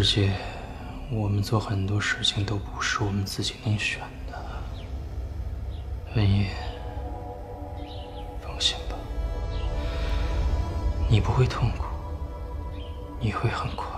界，我们做很多事情都不是我们自己能选的。文烨，放心吧，你不会痛苦，你会很快乐。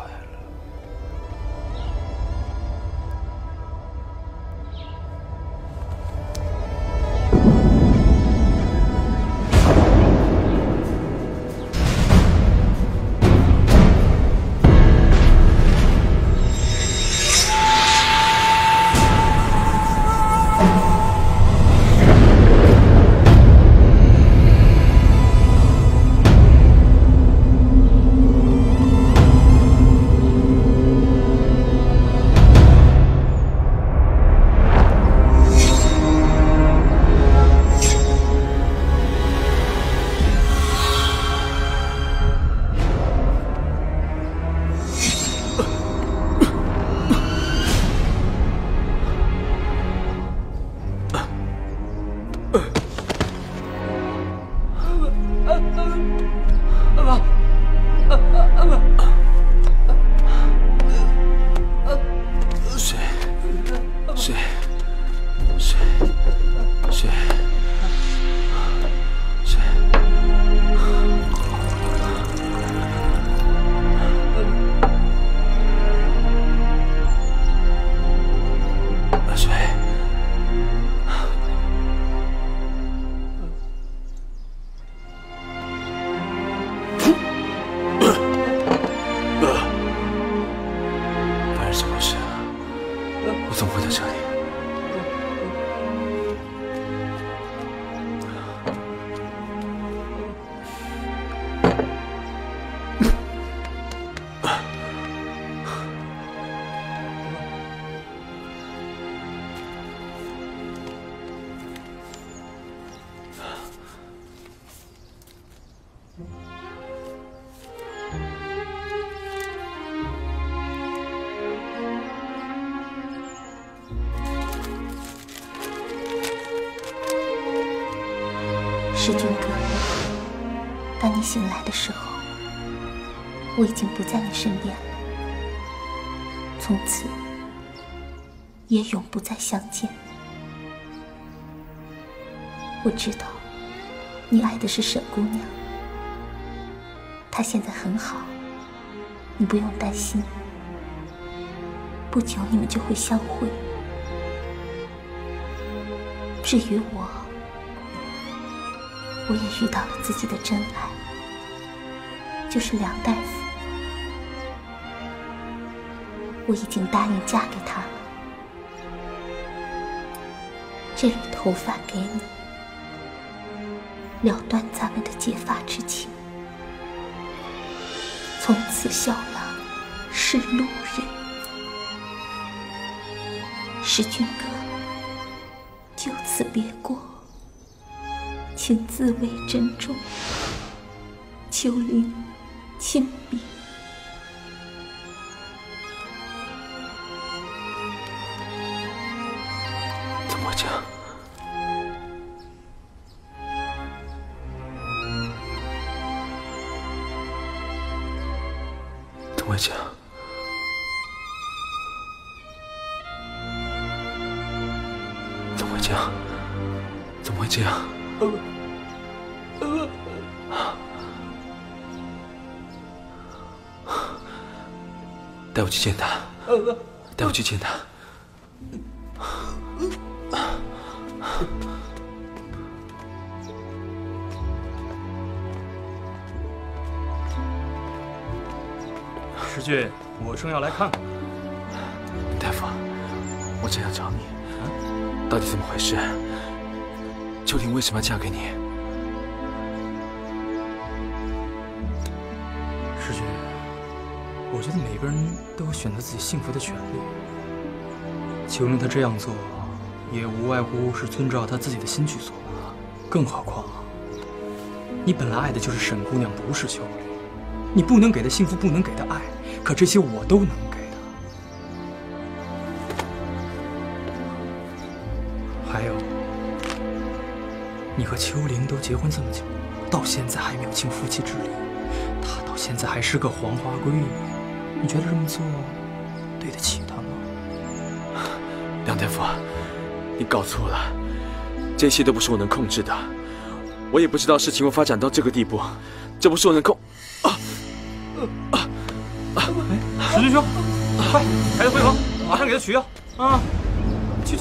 世君哥，当你醒来的时候，我已经不在你身边了，从此也永不再相见。我知道，你爱的是沈姑娘，她现在很好，你不用担心，不久你们就会相会。至于我，我也遇到了自己的真爱，就是梁大夫。我已经答应嫁给他了。这缕头发给你，了断咱们的结发之情。从此小郎是路人。世君哥，就此别过。请自为珍重，秋灵亲笔。 怎么讲？怎么讲？怎么讲？怎么讲？带我去见他，带我去见他。 石俊，我正要来看看。 大夫，我正要找你，到底怎么回事？秋婷为什么要嫁给你？ 世君，我觉得每个人都有选择自己幸福的权利。秋灵她这样做，也无外乎是遵照她自己的心去做吧。更何况，你本来爱的就是沈姑娘，不是秋灵。你不能给她幸福，不能给她爱，可这些我都能给她。还有，你和秋灵都结婚这么久，到现在还没有尽夫妻之礼，她到现在还是个黄花闺女，你觉得这么做得起他吗？ 梁大夫，你搞错了，这些都不是我能控制的。我也不知道事情会发展到这个地步，这不是我能控。 石军兄，快抬到会房，马上给他取药啊！去。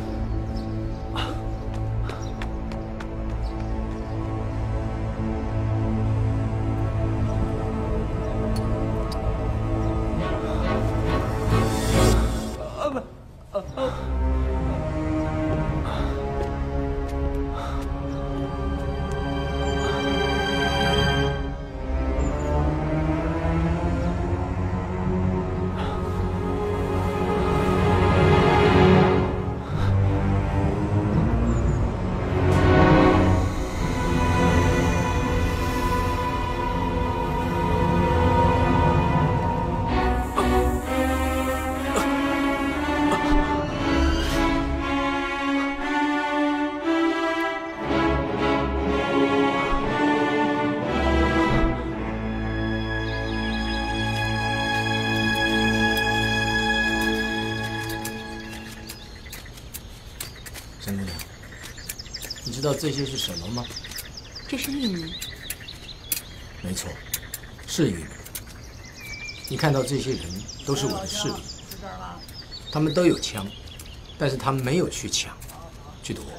沈姑娘，你知道这些是什么吗？ 这是玉米。 没错，是玉米。你看到这些人都是我的势力，他们都有枪，但是他们没有去抢，去夺。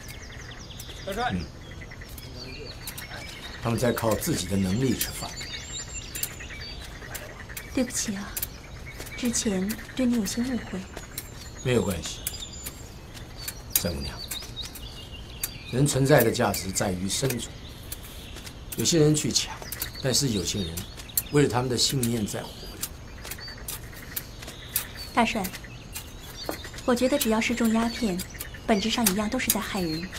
他们在靠自己的能力吃饭。 对不起啊，之前对你有些误会。 没有关系，三姑娘。人存在的价值在于生存。有些人去抢，但是有些人为了他们的信念在活着。 大帅，我觉得只要是种鸦片，本质上一样都是在害人。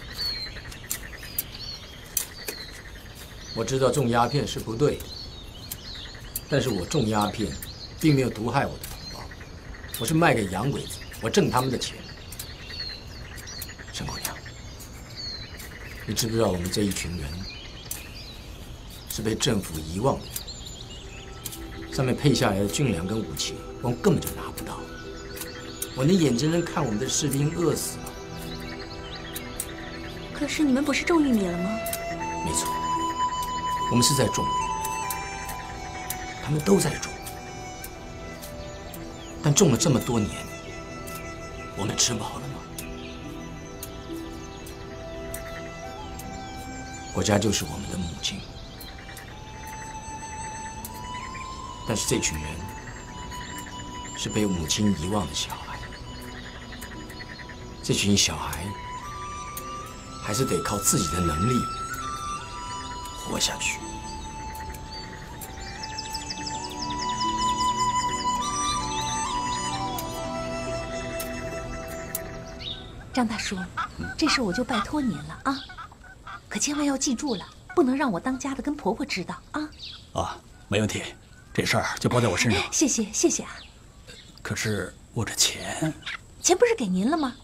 我知道种鸦片是不对的，但是我种鸦片并没有毒害我的同胞，我是卖给洋鬼子，我挣他们的钱。沈姑娘，你知不知道我们这一群人是被政府遗忘的人？上面配下来的军粮跟武器，我们根本就拿不到。我能眼睁睁看我们的士兵饿死了。 可是你们不是种玉米了吗？ 没错，我们是在种，他们都在种，但种了这么多年，我们吃饱了吗？国家就是我们的母亲，但是这群人是被母亲遗忘的小孩，这群小孩还是得靠自己的能力活下去。 张大叔，这事我就拜托您了啊！可千万要记住了，不能让我当家的跟婆婆知道啊！ 啊，没问题，这事儿就包在我身上。 谢谢谢谢啊！ 可是我这钱不是给您了吗？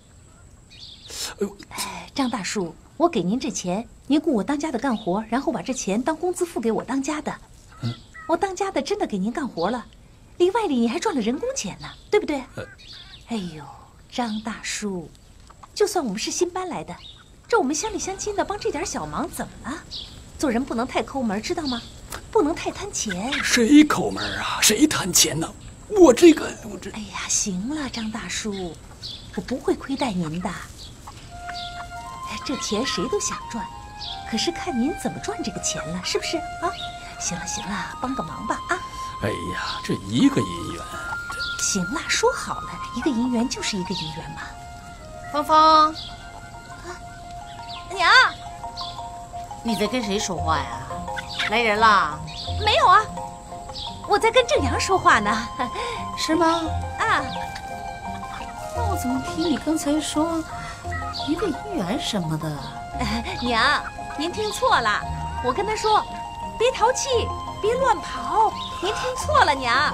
张大叔，我给您这钱，您雇我当家的干活，然后把这钱当工资付给我当家的。我当家的真的给您干活了，里外里你还赚了人工钱呢，对不对？哎呦，张大叔，就算我们是新搬来的，这我们乡里乡亲的帮这点小忙怎么了？做人不能太抠门，知道吗？不能太贪钱。 谁抠门啊？谁贪钱呢？我这…… 哎呀，行了，张大叔，我不会亏待您的。这钱谁都想赚，可是看您怎么赚这个钱了，是不是啊？行了行了，帮个忙吧啊！ 哎呀，这一个银元。 行了，说好了，一个银元就是一个银元嘛。 芳芳，娘，你在跟谁说话呀？来人啦？ 没有啊，我在跟正阳说话呢。 是吗？ 啊， 那我怎么听你刚才说一个银元什么的？ 娘，您听错了，我跟他说，别淘气，别乱跑，您听错了，娘。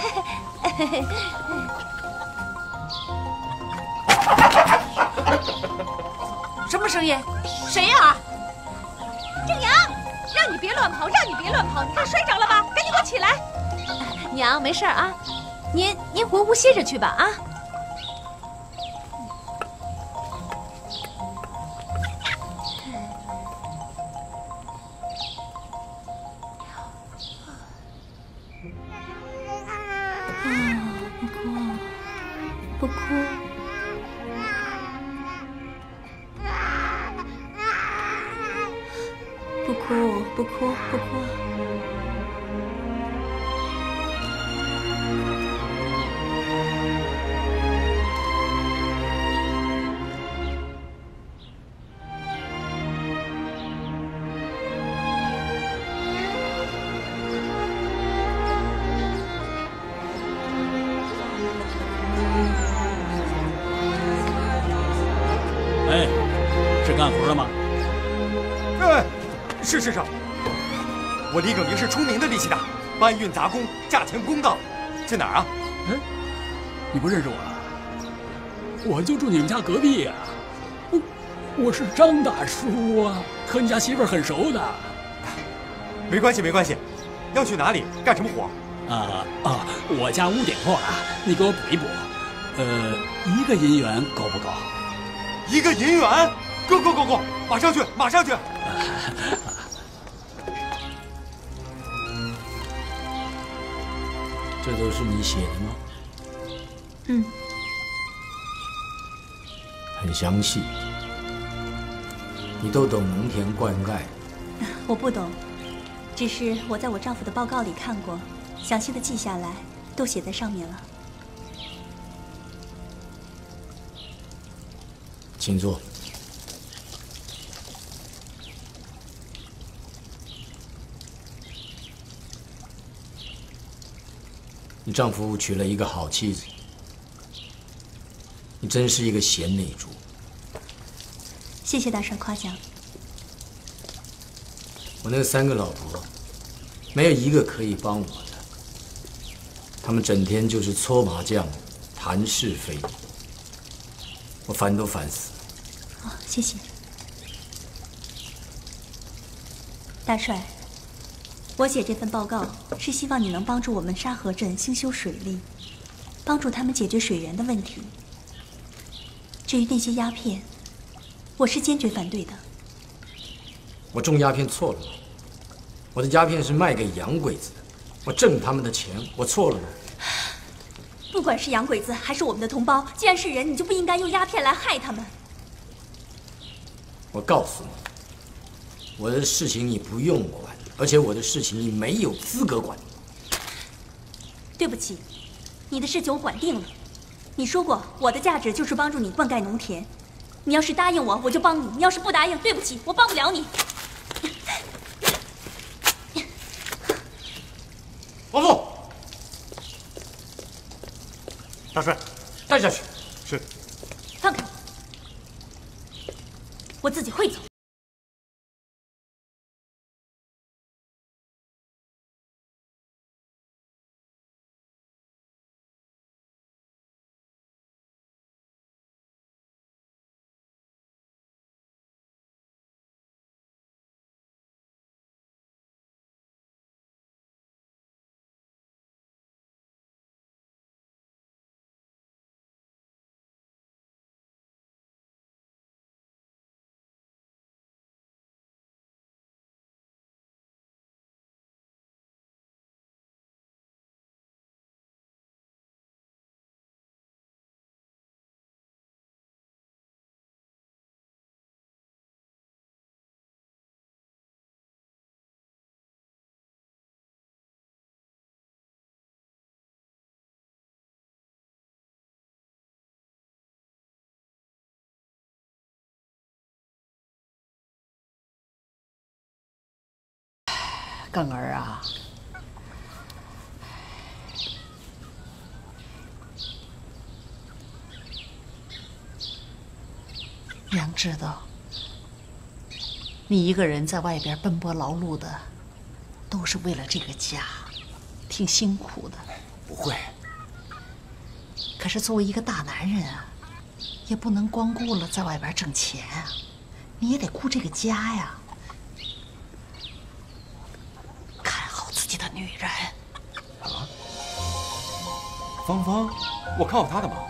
什么声音？谁呀？ 正阳，让你别乱跑，让你别乱跑，你看摔着了吧？赶紧给我起来！娘，没事啊， 您回屋歇着去吧啊。 不哭，不哭，不哭，不哭。 哎，是干活了吗？ 是师长。我李耿明是出名的力气大，搬运杂工，价钱公道。去哪儿啊？ 哎，你不认识我啊？我就住你们家隔壁呀。我是张大叔啊，和你家媳妇儿很熟的。 没关系，没关系。要去哪里？干什么活？ 我家屋顶破了，你给我补一补。1个银元够不够 ？1个银元？够，马上去，马上去。 这都是你写的吗？ 嗯， 很详细。你都懂农田灌溉？ 我不懂，只是我在我丈夫的报告里看过，详细的记下来，都写在上面了。 请坐。你丈夫娶了一个好妻子，你真是一个贤内助。 谢谢大帅夸奖。 我那3个老婆，没有一个可以帮我的，他们整天就是搓麻将、谈是非，我烦都烦死了。 谢谢。大帅，我写这份报告是希望你能帮助我们沙河镇兴修水利，帮助他们解决水源的问题。至于那些鸦片，我是坚决反对的。 我种鸦片错了吗？我的鸦片是卖给洋鬼子的，我挣他们的钱，我错了吗？ 不管是洋鬼子还是我们的同胞，既然是人，你就不应该用鸦片来害他们。 我告诉你，我的事情你不用管，而且我的事情你没有资格管。 对不起，你的事情我管定了。你说过我的价值就是帮助你灌溉农田，你要是答应我，我就帮你；你要是不答应，对不起，我帮不了你。 王总，大帅， 带下去。 是。 放开我，我自己会走。 耿儿啊，娘知道，你一个人在外边奔波劳碌的，都是为了这个家，挺辛苦的。 不会。 可是作为一个大男人啊，也不能光顾了在外边挣钱啊，你也得顾这个家呀。看好自己的女人。 芳芳，我看好她的嘛。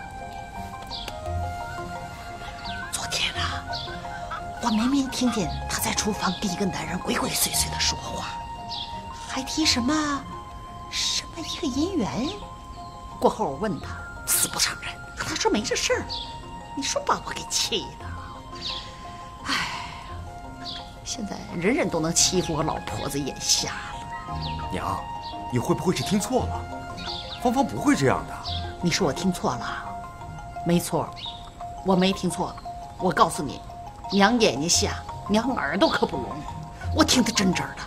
昨天啊，我明明听见她在厨房跟一个男人鬼鬼祟祟的说话，还提什么一个姻缘。过后我问她，死不承认。她说没这事儿。你说把我给气的。哎，现在人人都能欺负我老婆子眼瞎了。 娘，你会不会是听错了？芳芳不会这样的。 你说我听错了？没错，我没听错。我告诉你，娘眼睛瞎，娘耳朵可不聋，我听得真真的。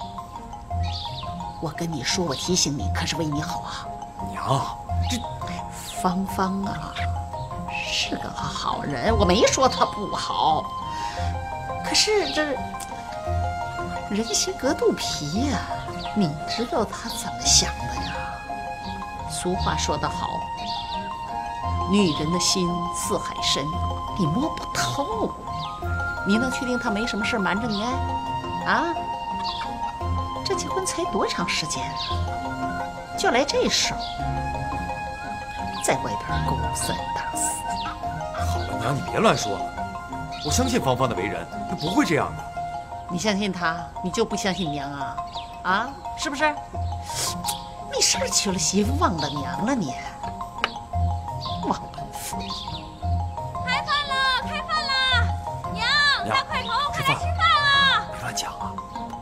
我跟你说，我提醒你，可是为你好啊。 娘，这芳芳啊，是个好人，我没说她不好。可是这人心隔肚皮呀，你知道她怎么想的呀？俗话说得好，女人的心似海深，你摸不透。你能确定她没什么事瞒着你？啊？这结婚才多长时间啊？就来这手，在外边勾三搭四。 好了，娘，你别乱说了。我相信芳芳的为人，她不会这样的。 你相信她，你就不相信娘啊？啊，是不是？你是不是娶了媳妇忘了娘了你？忘恩负义！ 开饭了，开饭了！娘，大块头，快来吃饭啊！ 别乱讲啊！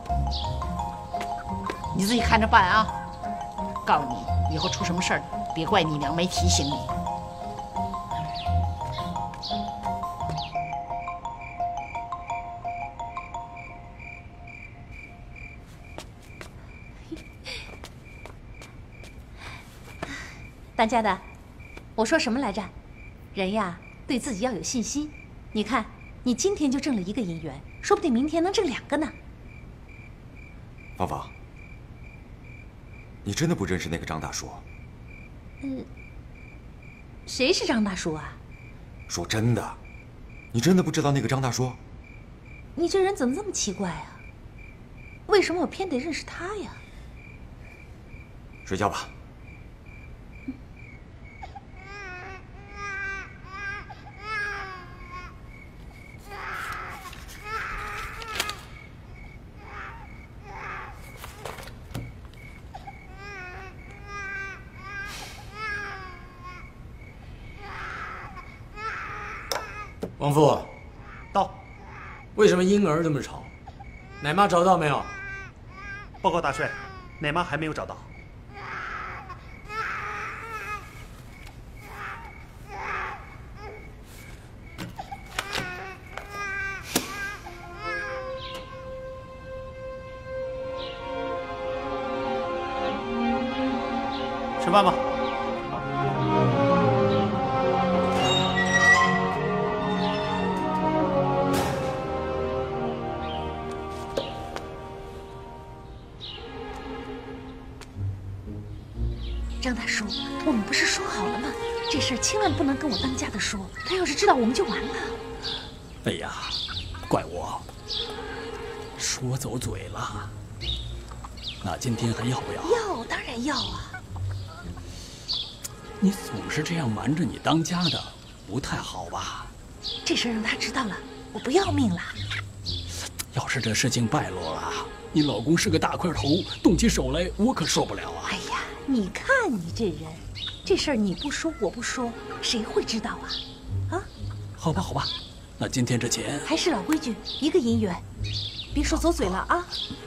你自己看着办啊！告诉你，以后出什么事儿，别怪你娘没提醒你。 当家的，我说什么来着？人呀，对自己要有信心。你看，你今天就挣了1个银元，说不定明天能挣2个呢。 芳芳，你真的不认识那个张大叔？ 谁是张大叔啊？ 说真的，你真的不知道那个张大叔？ 你这人怎么这么奇怪啊？为什么我偏得认识他呀？ 睡觉吧。 王父， 到。 为什么婴儿这么吵？奶妈找到没有？ 报告大帅，奶妈还没有找到。吃饭吧。 张大叔，我们不是说好了吗？这事儿千万不能跟我当家的说，他要是知道我们就完了。 哎呀，怪我说走嘴了。那今天还要不要？ 要，当然要啊。 你总是这样瞒着你当家的，不太好吧？ 这事儿让他知道了，我不要命了。 要是这事情败露了，你老公是个大块头，动起手来我可受不了啊！ 哎呀，你看你这人，这事儿你不说我不说，谁会知道啊？啊？ 好吧，好吧，那今天这钱还是老规矩，1个银元，别说走嘴了啊！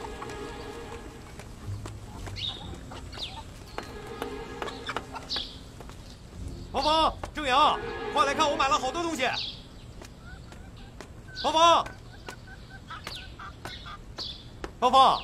芳芳、正阳，快来看，我买了好多东西。芳芳，芳芳，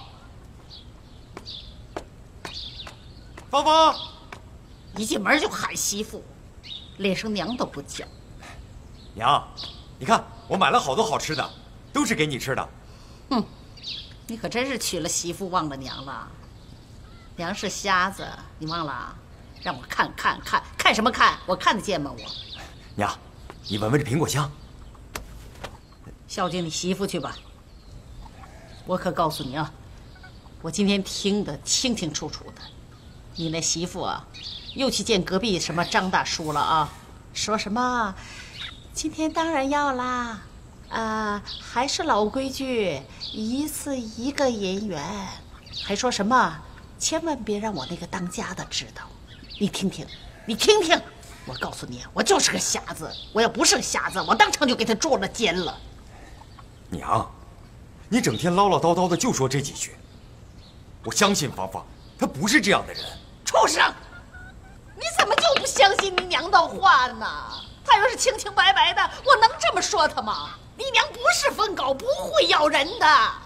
芳芳， 一进门就喊媳妇，连声娘都不叫。 娘，你看我买了好多好吃的，都是给你吃的。 哼，你可真是娶了媳妇忘了娘了。娘是瞎子，你忘了？让我看什么看？我看得见吗？我娘，你闻闻这苹果香。 孝敬你媳妇去吧。我可告诉你啊，我今天听得清清楚楚的，你那媳妇啊， 又去见隔壁什么张大叔了啊？说什么？今天当然要啦，还是老规矩，一次1个银元。还说什么？千万别让我那个当家的知道。你听听，你听听，我告诉你，我就是个瞎子。我要不是个瞎子，我当场就给他捉了奸了。 娘，你整天唠唠叨叨的就说这几句，我相信芳芳，她不是这样的人。 畜生！你怎么就不相信你娘的话呢？她要是清清白白的，我能这么说她吗？你娘不是疯狗，不会咬人的。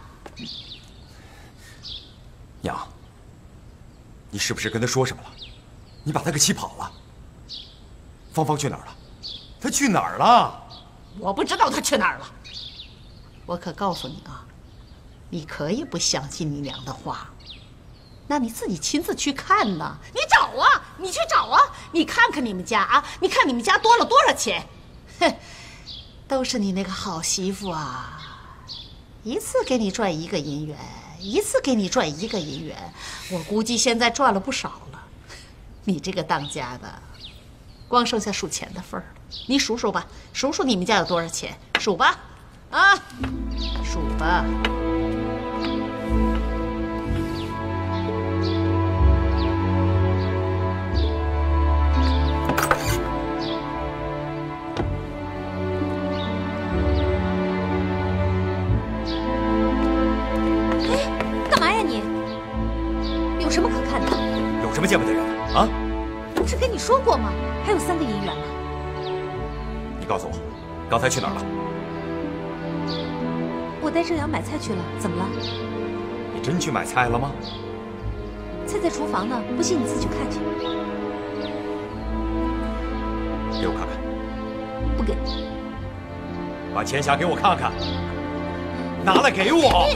娘，你是不是跟她说什么了？你把她给气跑了？芳芳去哪儿了？她去哪儿了？ 我不知道她去哪儿了。我可告诉你啊，你可以不相信你娘的话，那你自己亲自去看呐。你找啊，你去找啊，你看看你们家啊，你看你们家多了多少钱？哼，都是你那个好媳妇啊，一次给你赚1个银元，一次给你赚1个银元，我估计现在赚了不少了。你这个当家的，光剩下数钱的份儿了。你数数吧，数数你们家有多少钱，数吧，啊，数吧。 什么可看的？ 有什么见不得人的啊？ 不是跟你说过吗？还有3个银元呢。 你告诉我，刚才去哪儿了？ 我带郑阳买菜去了，怎么了？ 你真去买菜了吗？ 菜在厨房呢，不信你自己去看去。 给我看看。 不给。 把钱匣给我看看。拿来给我。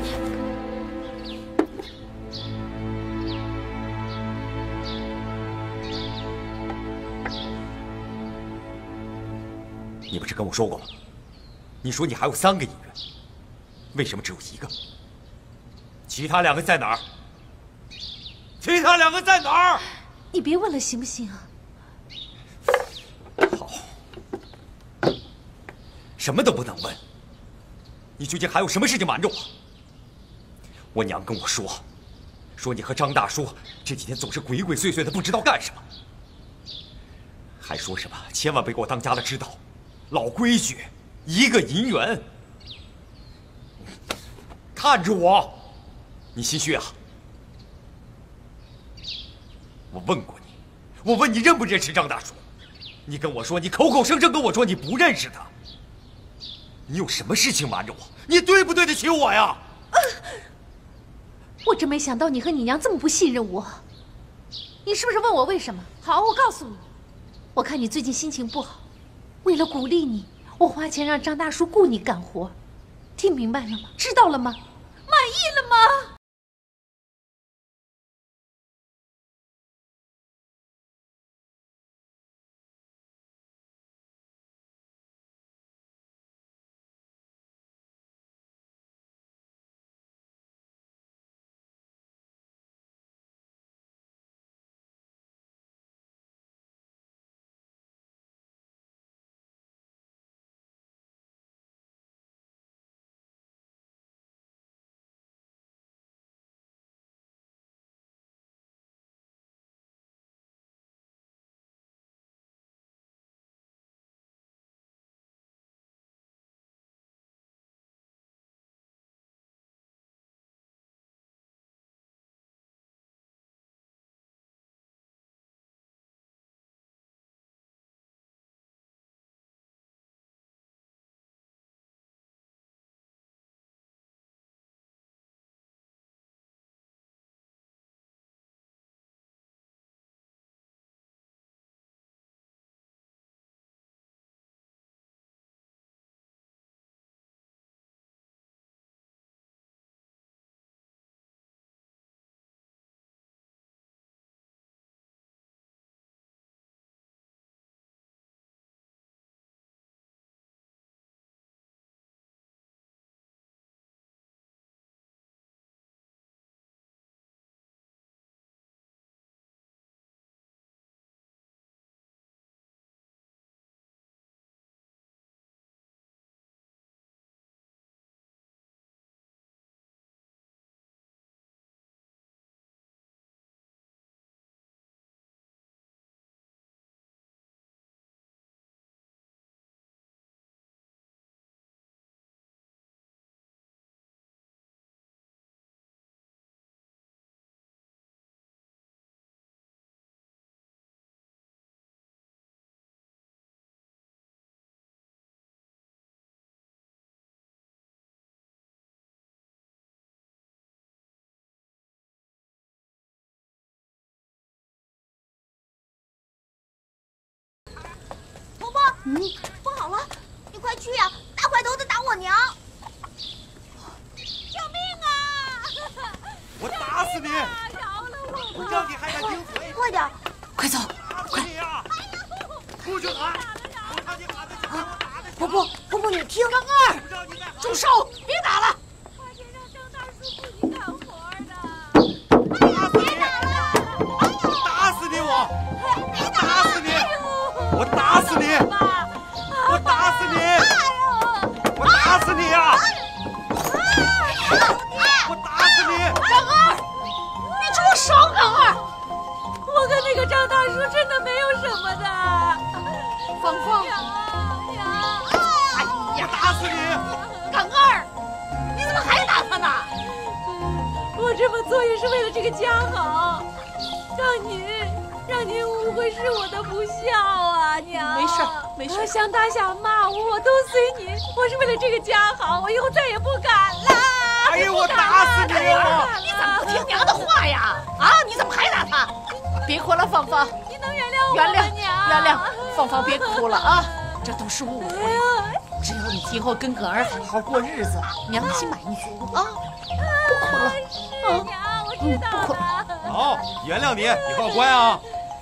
你不是跟我说过吗？你说你还有3个银元，为什么只有1个？其他2个在哪儿？其他2个在哪儿？ 你别问了，行不行啊？ 好，什么都不能问。你究竟还有什么事情瞒着我？我娘跟我说你和张大叔这几天总是鬼鬼祟祟的，不知道干什么，还说什么千万别给我当家的知道。老规矩，1个银元。看着我，你心虚啊？我问过你，我问你认不认识张大叔？你跟我说，你口口声声跟我说你不认识他。你有什么事情瞒着我？你对不对得起我呀？ 我真没想到你和你娘这么不信任我。你是不是问我为什么？好，我告诉你，我看你最近心情不好。为了鼓励你，我花钱让张大叔雇你干活，听明白了吗？知道了吗？满意了吗？ 不好了，你快去呀！大块头子打我娘！救命啊！ 我打死你！ 饶了我！ 我让你还敢顶嘴！ 快点， 快走！ 打死你啊！出去喊！我看你喊的响，我打的响！ 婆婆，你听， 刚二，住手！别打了！ 花钱让张大叔雇你干活的。 打死你！打死你！我打死你！我打死你！我打死你！我打死你呀！我打死你！ 刚二，你住手！刚二， 我跟那个张大叔真的没有什么的。 芳芳， 娘， 哎呀， 打死你！ 刚二，你怎么还打他呢？ 我这么做也是为了这个家好，让您误会是我的不孝啊，娘。 没事没事， 想打想骂我都随您，我是为了这个家好，我以后再也不敢了。 哎呀，我打死你！ 你怎么不听娘的话呀？啊，你怎么还打他？别哭了，芳芳， 你能原谅我原谅吗，娘？ 原谅，芳芳别哭了啊，这都是误会。只要你今后跟耿儿好好过日子，娘心满意足啊！不哭了， 是娘，我知道不哭了。 好，原谅你，以后乖啊。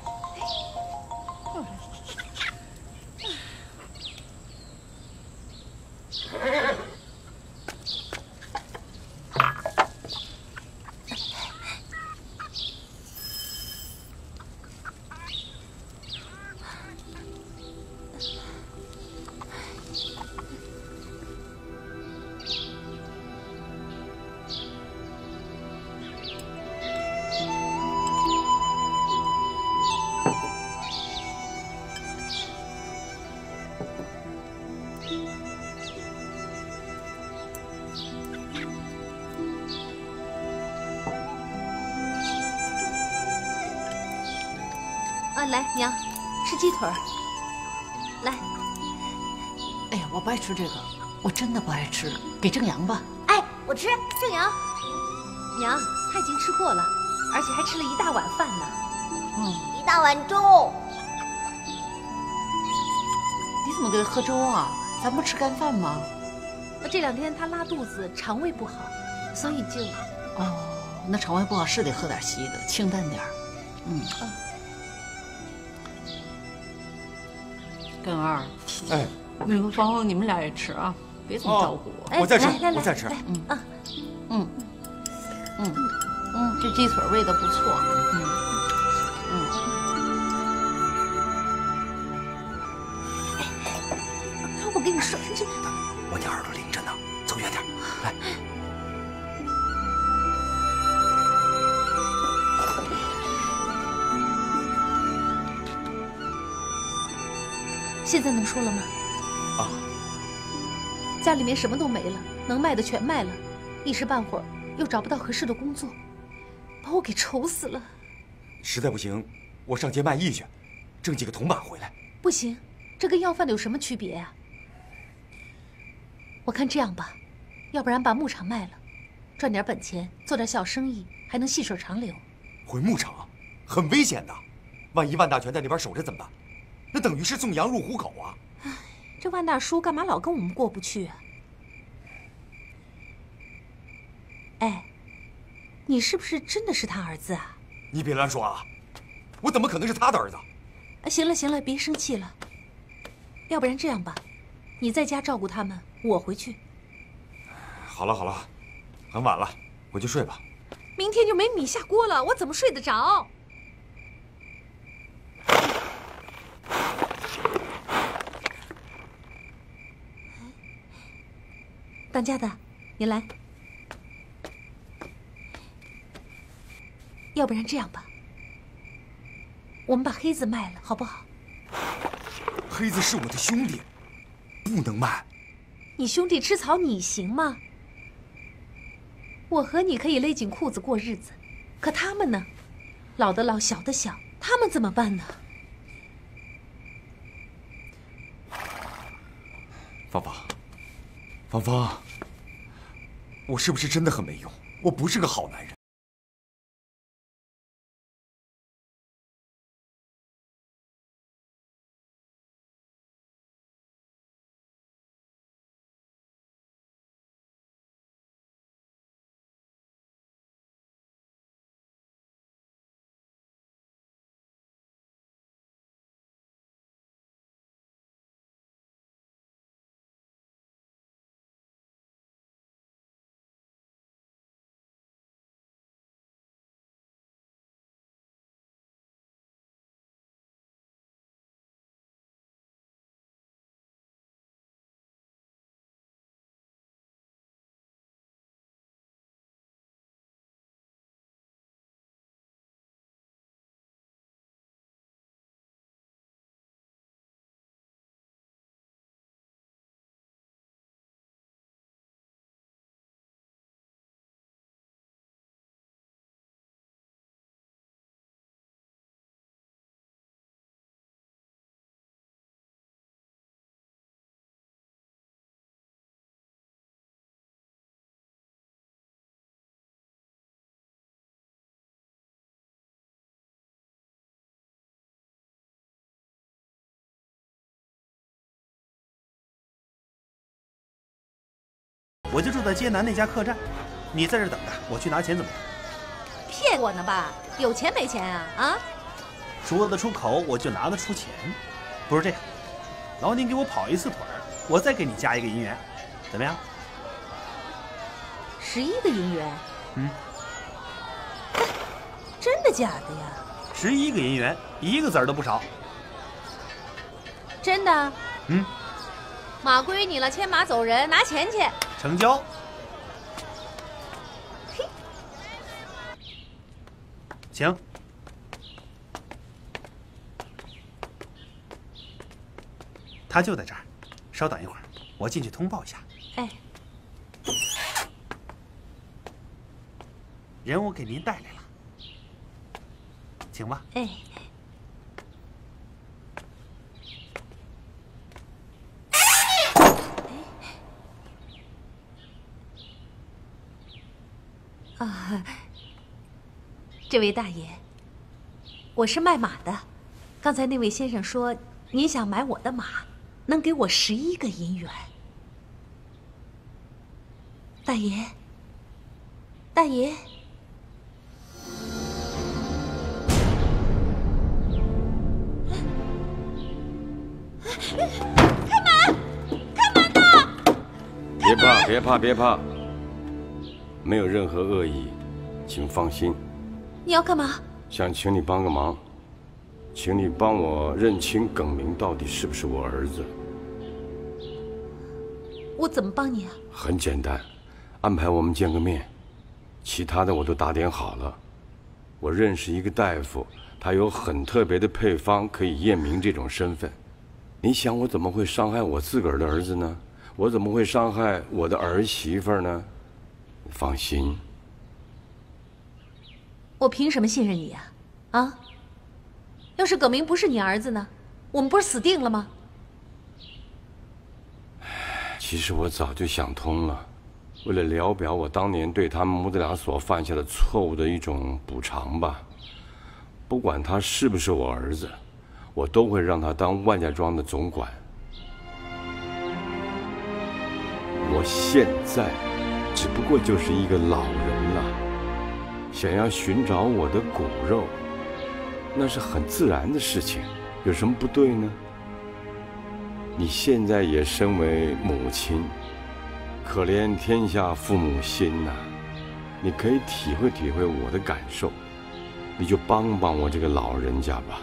来，娘，吃鸡腿儿。来， 哎呀，我不爱吃这个，我真的不爱吃，给正阳吧。 哎，我吃正阳。 娘，他已经吃过了，而且还吃了一大碗饭呢。 一大碗粥。 你怎么给他喝粥啊？咱不吃干饭吗？ 这2天他拉肚子，肠胃不好，所以就…… 哦，那肠胃不好是得喝点稀的，清淡点儿。根二， 哎， 那个芳芳，你们俩也吃啊，别总照顾我。 我再吃， 来我再吃。 这鸡腿味道不错。 我跟你说，这我的耳朵灵着呢，走远点，来。 现在能说了吗？ 啊， 家里面什么都没了，能卖的全卖了，一时半会儿又找不到合适的工作，把我给愁死了。 实在不行，我上街卖艺去，挣几个铜板回来。 不行，这跟要饭的有什么区别呀？我看这样吧，要不然把牧场卖了，赚点本钱，做点小生意，还能细水长流。 回牧场很危险的，万一万大全在那边守着怎么办？那等于是送羊入虎口啊！ 这万大叔干嘛老跟我们过不去啊？哎，你是不是真的是他儿子啊？ 你别乱说啊！我怎么可能是他的儿子？ 行了行了，别生气了。要不然这样吧，你在家照顾他们，我回去。 好了好了，很晚了，回去睡吧。 明天就没米下锅了，我怎么睡得着？当家的，你来。要不然这样吧，我们把黑子卖了，好不好？ 黑子是我的兄弟，不能卖。 你兄弟吃草，你行吗？我和你可以勒紧裤子过日子，可他们呢？老的老，小的小，他们怎么办呢？ 芳芳，芳芳，我是不是真的很没用？我不是个好男人。 我就住在街南那家客栈，你在这等着，我去拿钱怎么样？ 骗我呢吧？有钱没钱啊？啊？ 说得出口，我就拿得出钱。不是这样，劳您给我跑一次腿儿，我再给你加1个银元，怎么样 ？11个银元。 嗯。 真的假的呀 ？11个银元，1个子儿都不少。 真的？ 嗯。 马归你了，牵马走人，拿钱去。 成交。 嘿。 行。他就在这儿，稍等一会儿，我进去通报一下。 哎。 人我给您带来了。请吧。 哎，啊，这位大爷，我是卖马的。刚才那位先生说您想买我的马，能给我11个银元。大爷，大爷。开门！开门呐！ 别怕，别怕，别怕，没有任何恶意，请放心。 你要干嘛？ 想请你帮个忙，请你帮我认清耿明到底是不是我儿子。 我怎么帮你啊？ 很简单，安排我们见个面，其他的我都打点好了。我认识一个大夫，他有很特别的配方可以验明这种身份。你想我怎么会伤害我自个儿的儿子呢？我怎么会伤害我的儿媳妇呢？放心。 我凭什么信任你呀？啊？要是耿明不是你儿子呢？我们不是死定了吗？ 其实我早就想通了，为了聊表我当年对他们母子俩所犯下的错误的一种补偿吧。不管他是不是我儿子，我都会让他当万家庄的总管。我现在只不过就是一个老人了，想要寻找我的骨肉，那是很自然的事情，有什么不对呢？你现在也身为母亲，可怜天下父母心呐，你可以体会体会我的感受，你就帮帮我这个老人家吧。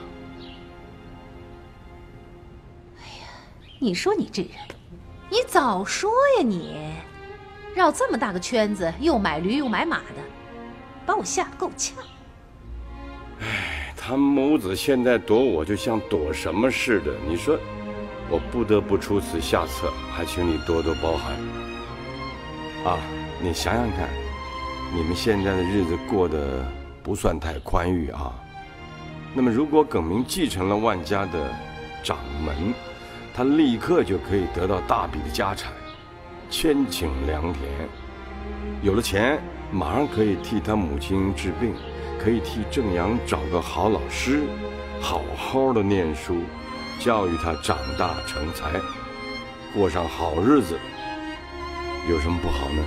你说你这人，你早说呀你！绕这么大个圈子，又买驴又买马的，把我吓得够呛。 哎，他母子现在躲我，就像躲什么似的。你说，我不得不出此下策，还请你多多包涵。啊，你想想看，你们现在的日子过得不算太宽裕啊。那么，如果耿明继承了万家的掌门，他立刻就可以得到大笔的家产，千顷良田。有了钱，马上可以替他母亲治病，可以替正阳找个好老师，好好的念书，教育他长大成才，过上好日子，有什么不好呢？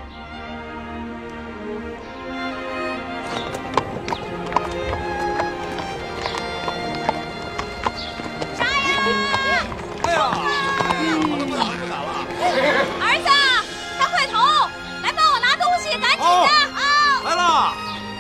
儿子，大块头，来帮我拿东西，赶紧的！啊， 来了。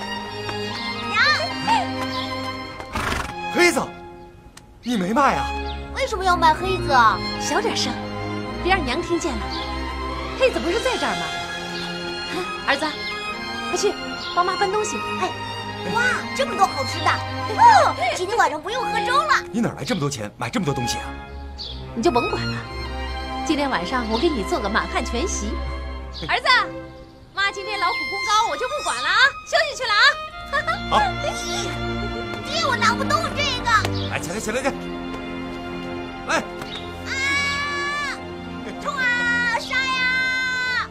娘， 黑子，你没卖啊？ 为什么要卖黑子？ 小点声，别让娘听见了。黑子不是在这儿吗？儿子，快去帮妈搬东西。哎， 哇，这么多好吃的！哦，今天晚上不用喝粥了。 你哪来这么多钱买这么多东西啊？ 你就甭管了。今天晚上我给你做个满汉全席。儿子，妈今天劳苦功高，我就不管了啊，休息去了啊。 好。 爹，我拿不动这个。 来，起来，起来，起来。来。 啊！冲啊！杀呀！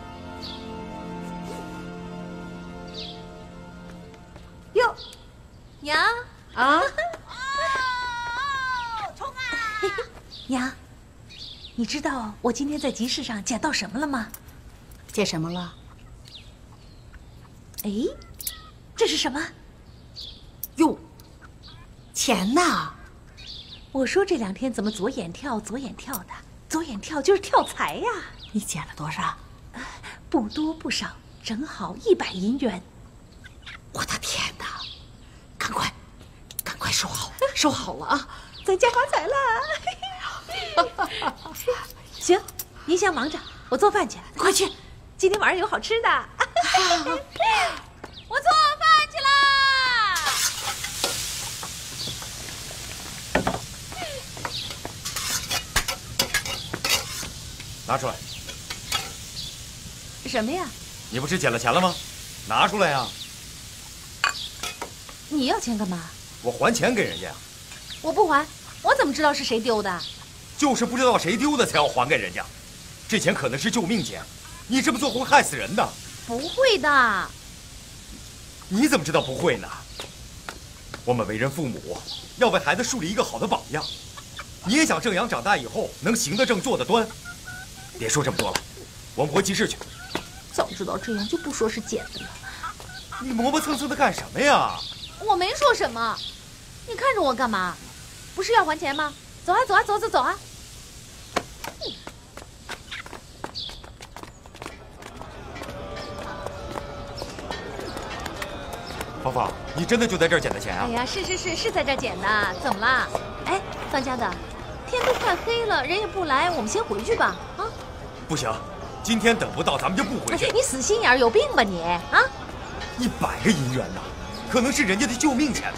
哟，娘啊！ 冲啊！ 娘。你知道我今天在集市上捡到什么了吗？ 见什么了？ 哎，这是什么？ 哟，钱呐！ 我说这2天怎么左眼跳左眼跳的？左眼跳就是跳财呀！ 你捡了多少？ 不多不少，正好100银元。 我的天哪！赶快收好，收好了啊！ 咱家发财了！行，您先忙着，我做饭去。 快去， 今天晚上有好吃的。我做饭去啦！ 拿出来。 什么呀？ 你不是捡了钱了吗？拿出来呀！ 你要钱干嘛？ 我还钱给人家呀。 我不还，我怎么知道是谁丢的？ 就是不知道谁丢的才要还给人家。这钱可能是救命钱，你这么做会害死人的。 不会的。 你怎么知道不会呢？我们为人父母，要为孩子树立一个好的榜样。你也想正阳长大以后能行得正坐得端。别说这么多了，我们回集市去。 早知道这样就不说是捡的了。 你磨磨蹭蹭的干什么呀？ 我没说什么，你看着我干嘛？不是要还钱吗？走啊走啊走走走啊！ 芳芳，你真的就在这儿捡的钱啊？ 哎呀，是在这儿捡的，怎么啦？哎，当家的，天都快黑了，人也不来，我们先回去吧。啊？ 不行，今天等不到，咱们就不回去。 你死心眼儿，有病吧你？啊 ！100个银元呐，可能是人家的救命钱呢。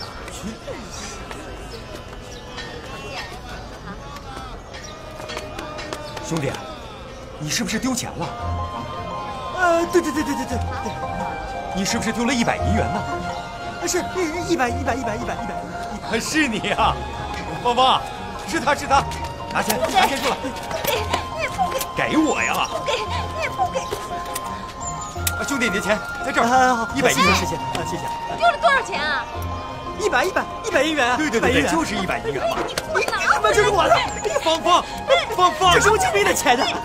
兄弟，你是不是丢钱了？ 对， 你是不是丢了100银元呢？ 是100， 是你呀，芳芳，是他，拿钱出来， 你也不给， 给我呀！ 不给，你也不给。 兄弟，你的钱在这儿，100银元，谢谢。 丢了多少钱啊 ？100银元啊！ 对，就是100银元嘛。 你们这是我的，芳芳，这是我救命的钱呢。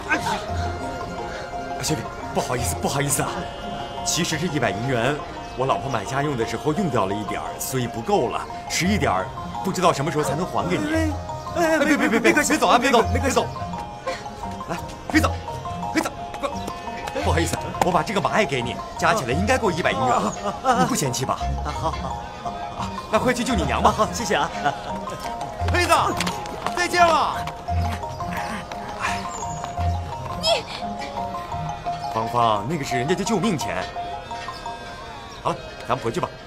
兄弟，不好意思啊，其实这100银元，我老婆买家用的时候用掉了一点儿，所以不够了，迟一点儿，不知道什么时候才能还给你。别走啊，别走！来，别走！不好意思，我把这个马爱给你，加起来应该够100银元了，你不嫌弃吧？ 好， 那快去救你娘吧！ 好，谢谢啊。 黑子，再见了。 你， 芳芳，那个是人家的救命钱。好了，咱们回去吧。